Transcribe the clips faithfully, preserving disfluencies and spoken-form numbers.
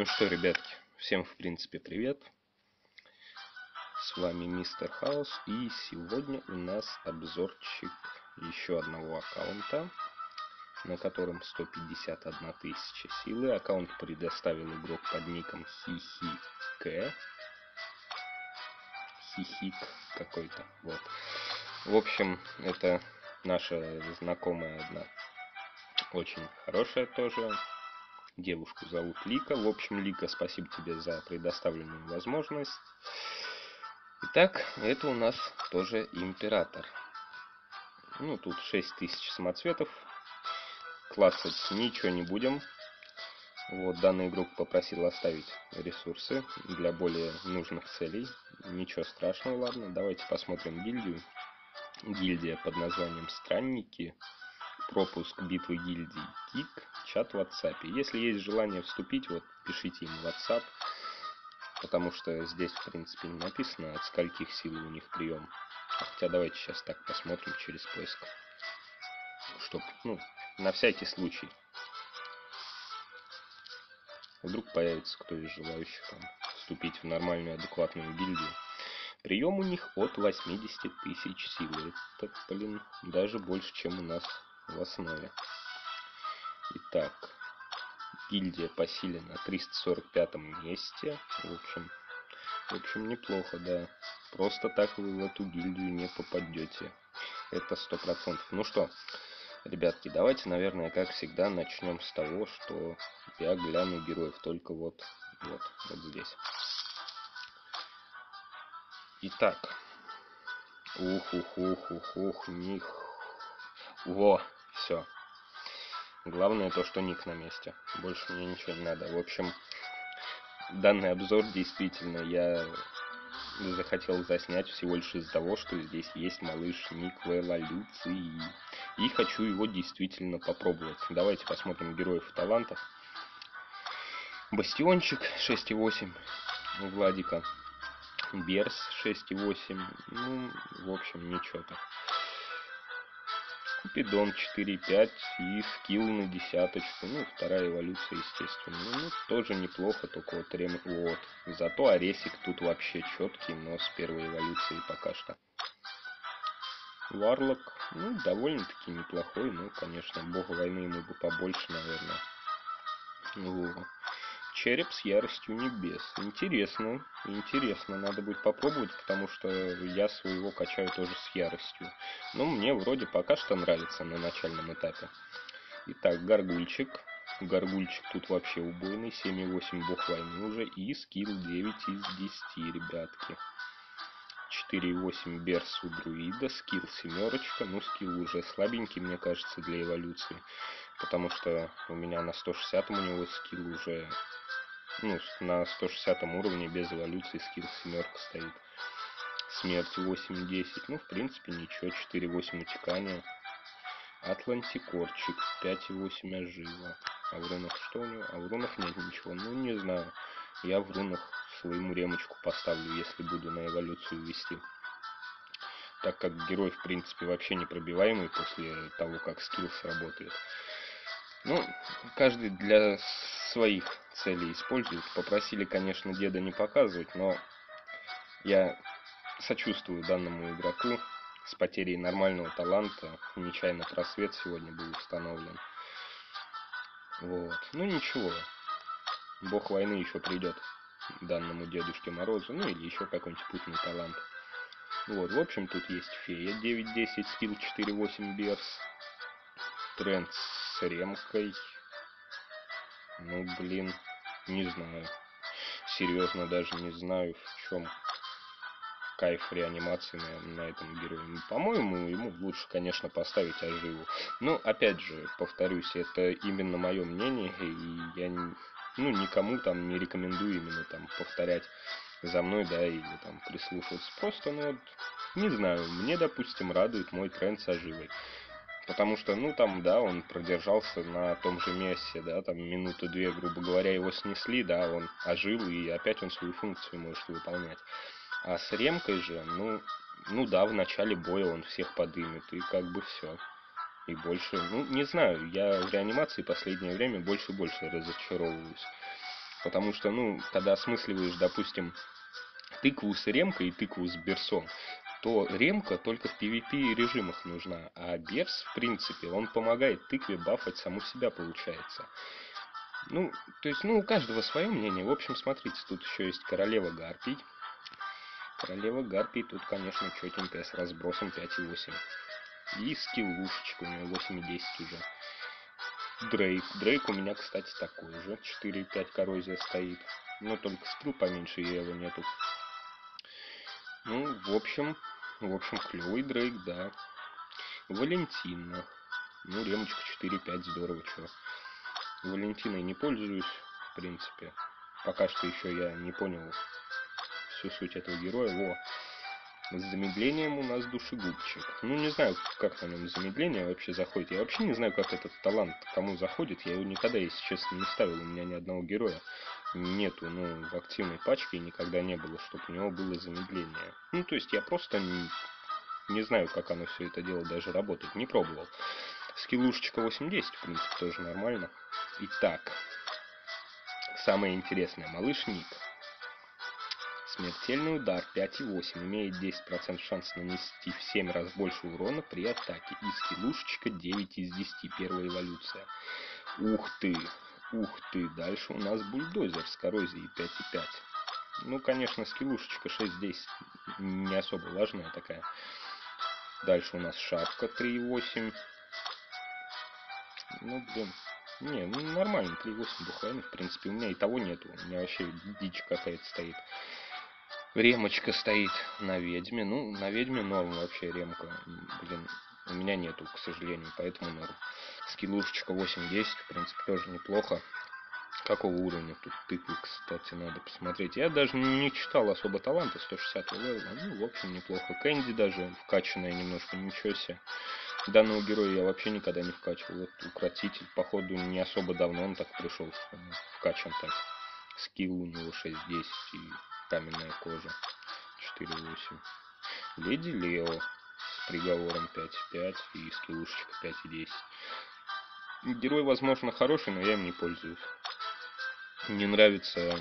Ну что, ребятки, всем в принципе привет. С вами Мистер Хаус, и сегодня у нас обзорчик еще одного аккаунта, на котором сто пятьдесят одна тысяча силы. Аккаунт предоставил игрок под ником Хихик. Хихик какой-то. Вот. В общем, это наша знакомая одна, очень хорошая тоже. Девушку зовут Лика. В общем, Лика, спасибо тебе за предоставленную возможность. Итак, это у нас тоже император. Ну, тут шесть тысяч самоцветов. Классать ничего не будем. Вот, данный игрок попросил оставить ресурсы для более нужных целей. Ничего страшного, ладно. Давайте посмотрим гильдию. Гильдия под названием Странники. Пропуск битвы гильдий Кик, чат в WhatsApp. Если есть желание вступить, вот пишите им в WhatsApp, потому что здесь в принципе не написано, от скольких сил у них прием. Хотя давайте сейчас так посмотрим через поиск, чтоб, ну, на всякий случай. Вдруг появится кто из желающих там вступить в нормальную адекватную гильдию. Прием у них от восьмидесяти тысяч силы. Это, блин, даже больше, чем у нас в основе. Итак, гильдия по силе на триста сорок пятом месте. В общем, в общем, неплохо, да. Просто так вы в эту гильдию не попадете. Это сто процентов. Ну что, ребятки, давайте, наверное, как всегда, начнем с того, что я гляну героев только вот, вот, вот здесь. Итак. Ух, ух, ух, ух, ух, них. Во, все. Главное то, что ник на месте. Больше мне ничего не надо. В общем, данный обзор действительно я захотел заснять всего лишь из-за того, что здесь есть малыш ник в эволюции. И хочу его действительно попробовать. Давайте посмотрим героев и талантов. Бастиончик шесть и восемь. Владика. Берс шесть и восемь. Ну, в общем, ничего так. Купидон четыре и пять и скилл на десяточку. Ну, вторая эволюция, естественно. Ну, тоже неплохо, только вот рем... Вот. Зато Аресик тут вообще четкий, но с первой эволюции пока что. Варлок, ну, довольно-таки неплохой. Ну, конечно, бог войны ему бы побольше, наверное. Ну, череп с яростью небес. Интересно, интересно. Надо будет попробовать, потому что я своего качаю тоже с яростью. Но мне вроде пока что нравится на начальном этапе. Итак, Горгульчик. Горгульчик тут вообще убойный. семь и восемь бог войны уже. И скилл девять из десяти, ребятки. четыре и восемь берс у друида. Скилл семерочка. Ну, скилл уже слабенький, мне кажется, для эволюции. Потому что у меня на сто шестидесятом у него скилл уже... Ну, на сто шестидесятом уровне без эволюции скилл семерка стоит. Смерть восемь и десять. Ну, в принципе, ничего. четыре и восемь утекания. Атлантикорчик. пять и восемь ожива. А в рунах что у него? А в рунах нет ничего. Ну, не знаю. Я в рунах своему ремочку поставлю, если буду на эволюцию вести. Так как герой, в принципе, вообще непробиваемый после того, как скилл сработает. Ну, каждый для своих целей использует. Попросили, конечно, деда не показывать, но я сочувствую данному игроку с потерей нормального таланта. Нечаянно просвет сегодня был установлен. Вот. Ну ничего. Бог войны еще придет данному Дедушке Морозу. Ну или еще какой-нибудь путный талант. Вот. В общем, тут есть фея девять десять, скилл четыре восемь берс. Тренд с ремкой. Ну, блин, не знаю. Серьезно, даже не знаю, в чем кайф реанимации на, на этом герое. По-моему, ему лучше, конечно, поставить оживу. Но, опять же, повторюсь, это именно мое мнение, и я ну, никому там не рекомендую именно там повторять за мной, да, или там прислушиваться. Просто, ну, вот, не знаю, мне, допустим, радует мой тренд с оживой. Потому что, ну, там, да, он продержался на том же месте, да, там, минуту-две, грубо говоря, его снесли, да, он ожил, и опять он свою функцию может выполнять. А с ремкой же, ну, ну да, в начале боя он всех подымет, и как бы все. И больше, ну, не знаю, я в реанимации последнее время больше и больше разочаровываюсь. Потому что, ну, когда осмысливаешь, допустим, тыкву с ремкой и тыкву с берсом, то ремка только в пи ви пи режимах нужна, а берс, в принципе, он помогает тыкве бафать саму себя, получается. Ну, то есть, ну, у каждого свое мнение. В общем, смотрите, тут еще есть королева гарпий. Королева гарпий тут, конечно, четенькая, с разбросом пять и восемь. И скиллушечка, у нее восемь и десять уже. Дрейк. Дрейк у меня, кстати, такой же. четыре и пять коррозия стоит. Но только скилл поменьше, и его нету. Ну, в общем, в общем, клевый Дрейк, да. Валентина. Ну, ремочка четыре пять, здорово, чё. Валентиной не пользуюсь, в принципе. Пока что еще я не понял всю суть этого героя. Во. С замедлением у нас душегубчик. Ну, не знаю, как на нем замедление вообще заходит. Я вообще не знаю, как этот талант кому заходит. Я его никогда, если честно, не ставил. У меня ни одного героя нету, ну, в активной пачке, и никогда не было, чтобы у него было замедление. Ну, то есть я просто не, не знаю, как оно все это дело даже работает. Не пробовал. Скиллушечка восемь десять, в принципе, тоже нормально. Итак, самое интересное. Малыш Ник. Смертельный удар пять и восемь. Имеет десять процентов шанс нанести в семь раз больше урона при атаке. И скиллушечка девять из десяти. Первая эволюция. Ух ты. Ух ты. Дальше у нас бульдозер с коррозией пять и пять. Ну, конечно, скиллушечка шесть десять. Не особо важная такая. Дальше у нас шапка три и восемь. Ну, блин. Не, ну нормально, три и восемь бухаем, в принципе. У меня и того нету. У меня вообще дичь какая-то стоит. Ремочка стоит на ведьме. Ну, на ведьме норм вообще ремка. Блин, у меня нету, к сожалению, поэтому норм. Скиллушечка восемь десять, в принципе, тоже неплохо. Какого уровня тут тыквы, кстати, надо посмотреть. Я даже не читал особо таланта, сто шестидесятого левела. Ну, в общем, неплохо. Кэнди даже вкачанная немножко, ничего себе. Данного героя я вообще никогда не вкачивал. Вот укротитель, походу, не особо давно он так пришел, вкачан так. Скилл у него шесть десять и каменная кожа четыре восемь. Леди Лео с приговором пять пять и скиллушечка пять десять. Герой, возможно, хороший, но я им не пользуюсь. Мне нравится,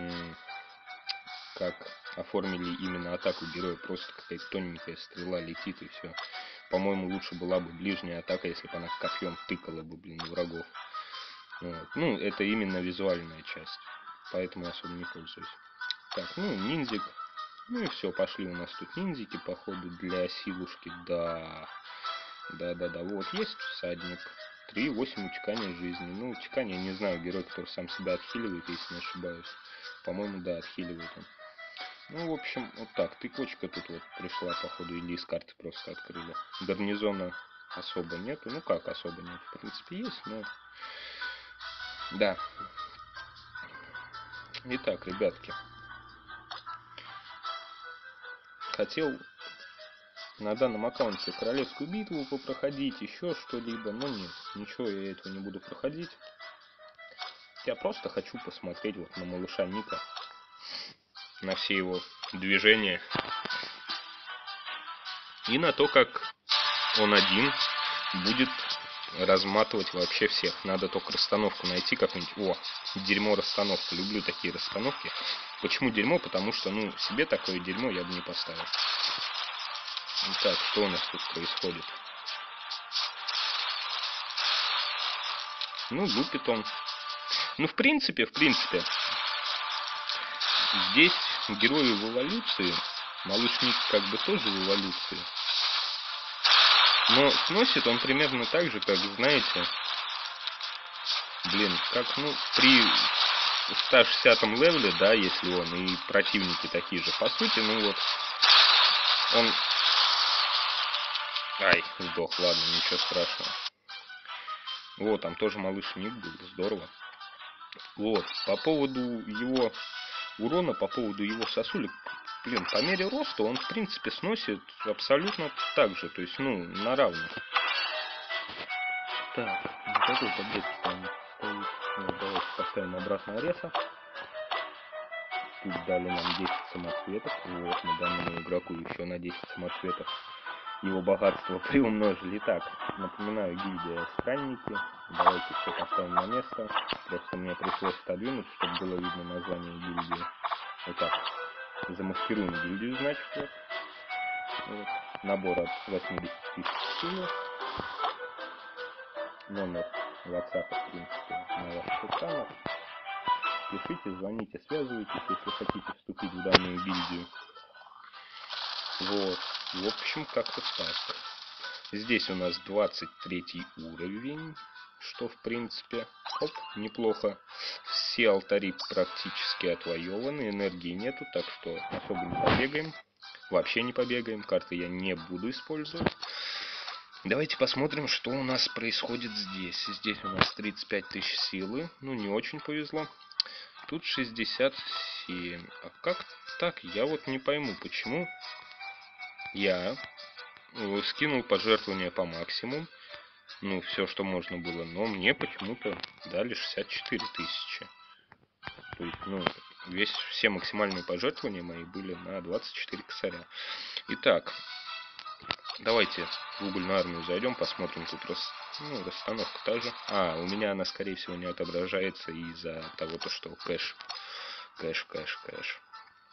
как оформили именно атаку героя. Просто какая-то тоненькая стрела летит и все. По-моему, лучше была бы ближняя атака, если бы она копьем тыкала бы, блин, врагов. Вот. Ну, это именно визуальная часть. Поэтому особо не пользуюсь. Так, ну, ниндзик. Ну и все, пошли у нас тут ниндзики, походу, для силушки. Да, да-да-да, вот, есть всадник. три и восемь утекания жизни. Ну, утекание, не знаю, герой, который сам себя отхиливает, если не ошибаюсь. По-моему, да, отхиливает он. Ну, в общем, вот так. Тыквочка тут вот пришла, походу, или из карты просто открыли. Гарнизона особо нету. Ну, как особо нет? В принципе, есть, но... Да. Итак, ребятки. Хотел на данном аккаунте королевскую битву попроходить, еще что-либо, но нет. Ничего я этого не буду проходить. Я просто хочу посмотреть вот на малыша Ника. На все его движения. И на то, как он один будет разматывать вообще всех. Надо только расстановку найти как-нибудь. О, дерьмо расстановка. Люблю такие расстановки. Почему дерьмо? Потому что, ну, себе такое дерьмо я бы не поставил. Итак, что у нас тут происходит? Ну, лупит он. Ну, в принципе, в принципе, здесь герои в эволюции. Малыш Ник как бы тоже в эволюции. Но сносит он примерно так же, как, знаете, блин, как, ну, при ста шестидесятом левеле, да, если он, и противники такие же, по сути, ну вот, он... Ай, сдох, ладно, ничего страшного. Вот, там тоже малыш Ник был, здорово. Вот, по поводу его урона, по поводу его сосулек, блин, по мере роста он, в принципе, сносит абсолютно так же, то есть, ну, на равных. Так, никакой таблетки там стоит. Ну, давайте поставим обратно ареса. Тут дали нам десять самоцветов. Вот, мы данному игроку еще на десять самоцветов его богатство приумножили. Так, напоминаю, гильдия странники. Давайте все поставим на место. Просто мне пришлось отодвинуть, чтобы было видно название гильдии. Вот так. Замаскируем гильдию, значит, вот. Вот. Набор от восьмидесяти тысяч силы. Номер WhatsApp, в принципе, на ваших экранах. Пишите, звоните, связывайтесь, если хотите вступить в данную гильдию. Вот. В общем, как-то так. Здесь у нас двадцать третий уровень, что в принципе, оп, неплохо. Все алтари практически отвоеваны, энергии нету, так что особо не побегаем. Вообще не побегаем, карты я не буду использовать. Давайте посмотрим, что у нас происходит здесь. Здесь у нас тридцать пять тысяч силы, ну не очень повезло. Тут шестьдесят семь. А как так? Я вот не пойму, почему я скинул пожертвования по максимуму. Ну, все, что можно было. Но мне почему-то дали шестьдесят четыре тысячи. То есть, ну, весь, все максимальные пожертвования мои были на двадцать четыре косаря. Итак, давайте в угольную армию зайдем, посмотрим. Тут рас, ну, расстановка та же. А, у меня она, скорее всего, не отображается из-за того, то, что кэш. Кэш, кэш, кэш.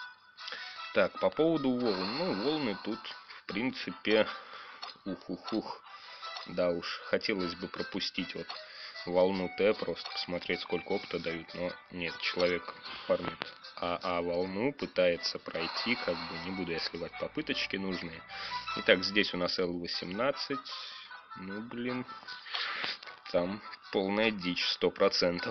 Так, по поводу волн. Ну, волны тут, в принципе, ух-ух-ух. Да уж, хотелось бы пропустить вот волну Т, просто посмотреть, сколько опыта дают, но нет, человек фармит АА волну, пытается пройти, как бы не буду я сливать попыточки нужные. Итак, здесь у нас Эл восемнадцать, ну блин, там полная дичь, сто процентов.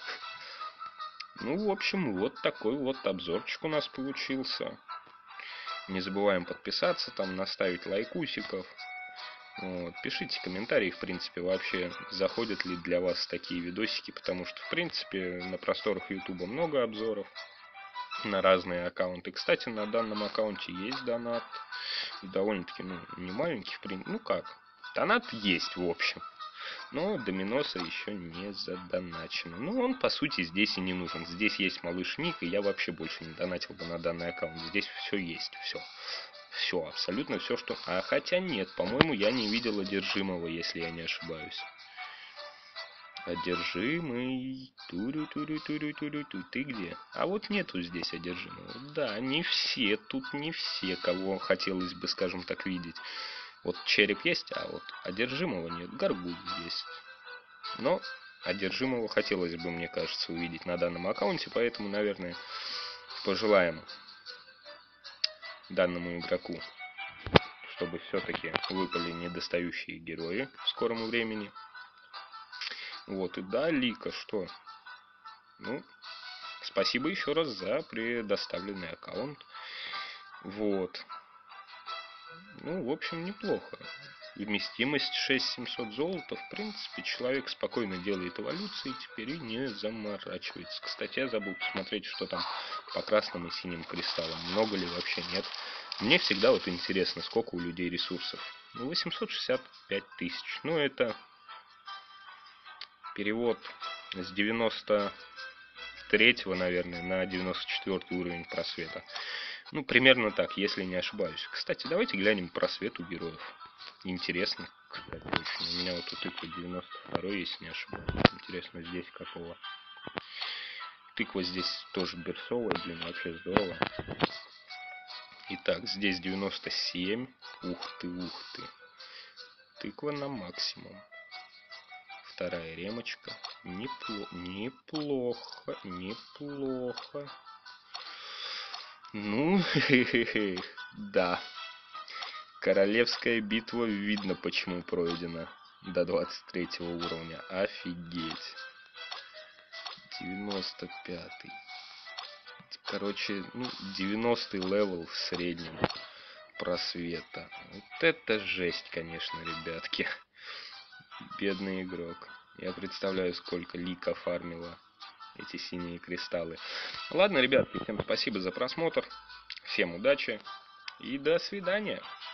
Ну, в общем, вот такой вот обзорчик у нас получился. Не забываем подписаться, там наставить лайкусиков. Вот. Пишите комментарии, в принципе, вообще заходят ли для вас такие видосики, потому что, в принципе, на просторах Ютуба много обзоров на разные аккаунты. Кстати, на данном аккаунте есть донат, довольно-таки, ну, не маленький, в принципе, ну как, донат есть, в общем, но Доминоса еще не задоначено. Ну, он, по сути, здесь и не нужен. Здесь есть малыш Ник, и я вообще больше не донатил бы на данный аккаунт. Здесь все есть, все. Все, абсолютно все, что... А хотя нет, по-моему, я не видел одержимого, если я не ошибаюсь. Одержимый. Турю-турю-турю-турю-ту. Ты где? А вот нету здесь одержимого. Да, не все, тут не все, кого хотелось бы, скажем так, видеть. Вот череп есть, а вот одержимого нет. Горгуль есть. Но одержимого хотелось бы, мне кажется, увидеть на данном аккаунте, поэтому, наверное, пожелаем данному игроку, чтобы все-таки выпали недостающие герои в скором времени. Вот, и да, Лика, что? Ну, спасибо еще раз за предоставленный аккаунт. Вот. Ну, в общем, неплохо. Вместимость шесть тысяч семьсот золота. В принципе, человек спокойно делает эволюции теперь и не заморачивается. Кстати, я забыл посмотреть, что там по красным и синим кристаллам. Много ли вообще нет. Мне всегда вот интересно, сколько у людей ресурсов. Ну, восемьсот шестьдесят пять тысяч. Ну, это перевод с девяносто третьего, наверное, на девяносто четвёртый уровень просвета. Ну, примерно так, если не ошибаюсь. Кстати, давайте глянем просвет у героев. Интересно, кстати, очень. У меня вот тут тыква девяносто второй, если не ошибаюсь. Интересно, здесь какого. Тыква здесь тоже берсовая, блин, вообще здорово. Итак, здесь девяносто семь. Ух ты, ух ты. Тыква на максимум. Вторая ремочка. Непло... Неплохо, неплохо. Ну, да. Королевская битва, видно, почему пройдена до двадцать третьего уровня. Офигеть. девяносто пятый. Короче, ну, девяностый левел в среднем просвета. Вот это жесть, конечно, ребятки. Бедный игрок. Я представляю, сколько Лика фармила эти синие кристаллы. Ладно, ребятки, всем спасибо за просмотр. Всем удачи и до свидания.